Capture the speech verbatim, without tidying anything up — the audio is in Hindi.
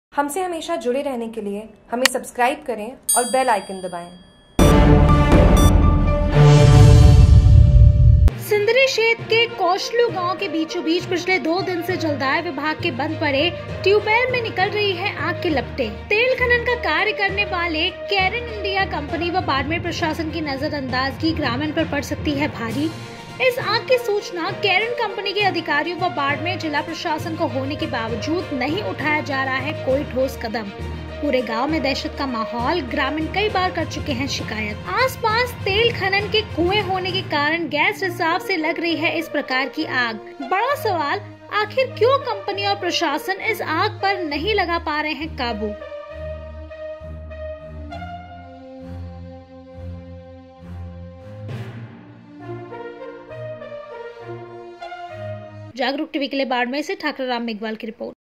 हमसे हमेशा जुड़े रहने के लिए हमें सब्सक्राइब करें और बेल आइकन दबाएं। सिंदरी क्षेत्र के कौशलू गांव के बीचों बीच पिछले दो दिन से जलदाय विभाग के बंद पड़े ट्यूबवेल में निकल रही है आग की लपटें। तेल खनन का कार्य करने वाले कैरन इंडिया कंपनी व बाड़मेर प्रशासन की नजरअंदाजगी ग्रामीण पर पड़ सकती है भारी। इस आग की सूचना कैरन कंपनी के अधिकारियों व बाड़मेर जिला प्रशासन को होने के बावजूद नहीं उठाया जा रहा है कोई ठोस कदम। पूरे गांव में दहशत का माहौल, ग्रामीण कई बार कर चुके हैं शिकायत। आसपास तेल खनन के कुएं होने के कारण गैस रिसाव से लग रही है इस प्रकार की आग। बड़ा सवाल, आखिर क्यों कंपनी और प्रशासन इस आग पर नहीं लगा पा रहे हैं काबू। जागरूक टीवी के लिए बाड़मेर से ठाकुर राम मेघवाल की रिपोर्ट।